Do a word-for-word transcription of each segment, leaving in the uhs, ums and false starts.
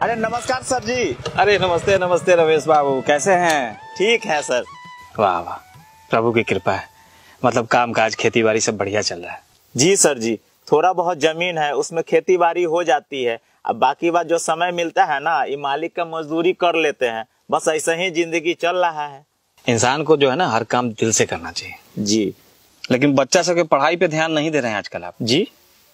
अरे नमस्कार सर जी। अरे नमस्ते नमस्ते रमेश बाबू, कैसे हैं? ठीक है सर। वाह वाह, प्रभु की कृपा है। मतलब काम काज खेती बाड़ी सब बढ़िया चल रहा है? जी सर जी, थोड़ा बहुत जमीन है उसमें खेती बाड़ी हो जाती है। अब बाकी बात जो समय मिलता है ना, ये मालिक का मजदूरी कर लेते हैं। बस ऐसे ही जिंदगी चल रहा है। इंसान को जो है ना हर काम दिल से करना चाहिए जी। लेकिन बच्चा सबके पढ़ाई पे ध्यान नहीं दे रहे हैं आजकल आप। जी,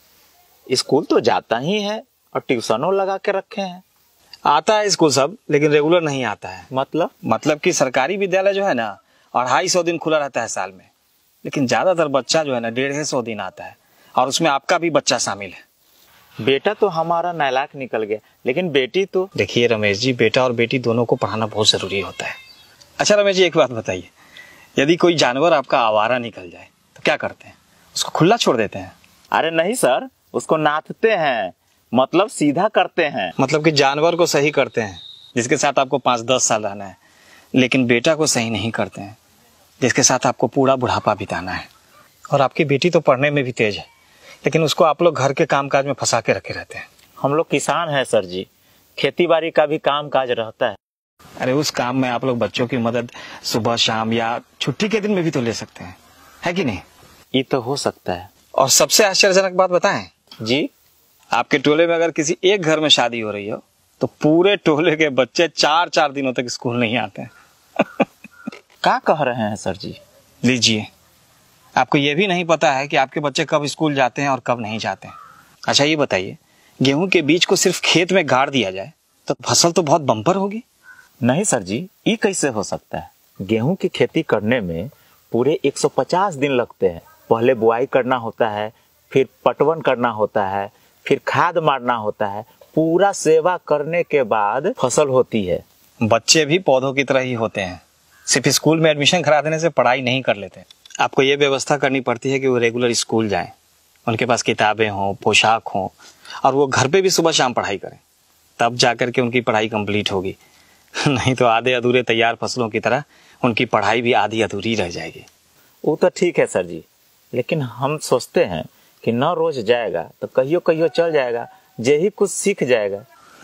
स्कूल तो जाता ही है और ट्यूशनों लगा के रखे हैं। आता है स्कूल सब, लेकिन रेगुलर नहीं आता है। मतलब मतलब कि सरकारी विद्यालय जो है ना अढ़ाई सौ दिन खुला रहता है साल में, लेकिन ज्यादातर बच्चा जो है ना डेढ़ सौ दिन आता है, और उसमें आपका भी बच्चा शामिल है। बेटा तो हमारा नालायक निकल गया, लेकिन बेटी तो। देखिए रमेश जी, बेटा और बेटी दोनों को पढ़ाना बहुत जरूरी होता है। अच्छा रमेश जी, एक बात बताइए, यदि कोई जानवर आपका आवारा निकल जाए तो क्या करते हैं? उसको खुला छोड़ देते हैं? अरे नहीं सर, उसको नाथते हैं, मतलब सीधा करते हैं। मतलब कि जानवर को सही करते हैं जिसके साथ आपको पाँच दस साल रहना है, लेकिन बेटा को सही नहीं करते हैं जिसके साथ आपको पूरा बुढ़ापा बिताना है। और आपकी बेटी तो पढ़ने में भी तेज है, लेकिन उसको आप लोग घर के कामकाज में फंसा के रखे रहते हैं। हम लोग किसान हैं सर जी, खेती बाड़ी का भी काम काज रहता है। अरे उस काम में आप लोग बच्चों की मदद सुबह शाम या छुट्टी के दिन में भी तो ले सकते हैं, है कि नहीं? ये तो हो सकता है। और सबसे आश्चर्यजनक बात बताएं जी, आपके टोले में अगर किसी एक घर में शादी हो रही हो तो पूरे टोले के बच्चे चार चार दिनों तक स्कूल नहीं आते हैं। क्या कह रहे हैं सर जी? लीजिए, आपको यह भी नहीं पता है कि आपके बच्चे कब स्कूल जाते हैं और कब नहीं जाते हैं। अच्छा ये बताइए, गेहूं के बीज को सिर्फ खेत में गाड़ दिया जाए तो फसल तो बहुत बम्पर होगी। नहीं सर जी, ये कैसे हो सकता है? गेहूं की खेती करने में पूरे एक सौ पचास दिन लगते हैं। पहले बुआई करना होता है, फिर पटवन करना होता है, फिर खाद मारना होता है। पूरा सेवा करने के बाद फसल होती है। बच्चे भी पौधों की तरह ही होते हैं, सिर्फ स्कूल में एडमिशन करा देने से पढ़ाई नहीं कर लेते। आपको ये व्यवस्था करनी पड़ती है कि वो रेगुलर स्कूल जाएं, उनके पास किताबें हों, पोशाक हों, और वो घर पे भी सुबह शाम पढ़ाई करें, तब जाकर के उनकी पढ़ाई कंप्लीट होगी। नहीं तो आधे अधूरे तैयार फसलों की तरह उनकी पढ़ाई भी आधी अधूरी रह जाएगी। वो तो ठीक है सर जी, लेकिन हम सोचते हैं कि न रोज जाएगा तो कहियो कहियो चल जाएगा, जे ही कुछ सीख जाएगा।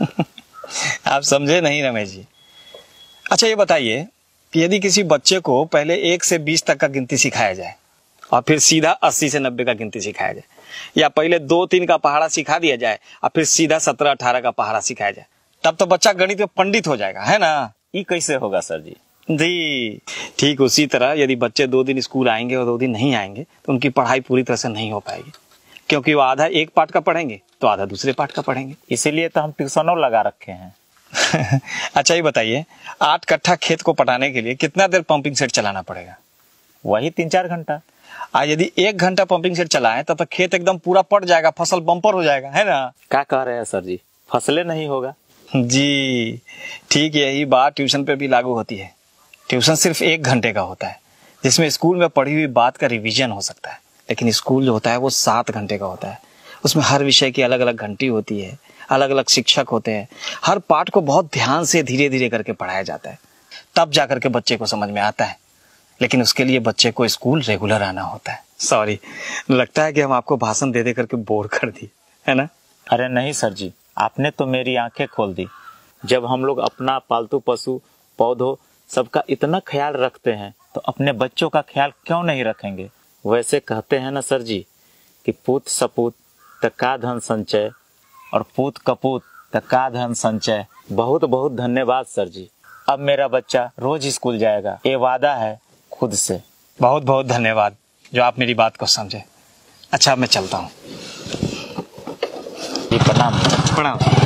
आप समझे नहीं रमेश जी। अच्छा ये बताइए कि यदि किसी बच्चे को पहले एक से बीस तक का गिनती सिखाया जाए और फिर सीधा अस्सी से नब्बे का गिनती सिखाया जाए, या पहले दो तीन का पहाड़ा सिखा दिया जाए और फिर सीधा सत्रह अठारह का पहाड़ा सिखाया जाए, तब तो बच्चा गणित में पंडित हो जाएगा, है ना? ये कैसे होगा सर जी? जी ठीक उसी तरह यदि बच्चे दो दिन स्कूल आएंगे और दो दिन नहीं आएंगे तो उनकी पढ़ाई पूरी तरह से नहीं हो पाएगी, क्योंकि वो आधा एक पाठ का पढ़ेंगे तो आधा दूसरे पाठ का पढ़ेंगे। इसीलिए तो हम ट्यूशनों लगा रखे हैं। अच्छा ये बताइए, आठ कट्ठा खेत को पटाने के लिए कितना देर पंपिंग सेट चलाना पड़ेगा? वही तीन चार घंटा। आज यदि एक घंटा पंपिंग सेट चलाएं तब तक खेत एकदम पूरा पट जाएगा, फसल बम्पर हो जाएगा, है ना? क्या कह रहे हैं सर जी? फसलें नहीं होगा। जी ठीक यही बात ट्यूशन पे भी लागू होती है। ट्यूशन सिर्फ एक घंटे का होता है, जिसमें स्कूल में पढ़ी हुई बात का रिवीजन हो सकता है, लेकिन स्कूल जो होता है वो सात घंटे का होता है। उसमें हर विषय की अलग अलग घंटी होती है, अलग अलग शिक्षक होते हैं, हर पाठ को बहुत ध्यान से धीरे धीरे करके पढ़ाया जाता है, तब जाकर के बच्चे को समझ में आता है। लेकिन उसके लिए बच्चे को स्कूल रेगुलर आना होता है। सॉरी, लगता है कि हम आपको भाषण दे दे करके बोर कर दी, है ना? अरे नहीं सर जी, आपने तो मेरी आंखें खोल दी। जब हम लोग अपना पालतू पशु पौधों सबका इतना ख्याल रखते हैं तो अपने बच्चों का ख्याल क्यों नहीं रखेंगे? वैसे कहते हैं ना सर जी कि पूत सपूत तका धन संचय और पूत कपूत तका धन संचय। बहुत बहुत धन्यवाद सर जी। अब मेरा बच्चा रोज स्कूल जाएगा, ये वादा है खुद से। बहुत बहुत धन्यवाद जो आप मेरी बात को समझे। अच्छा मैं चलता हूँ। प्रणाम। प्रणाम।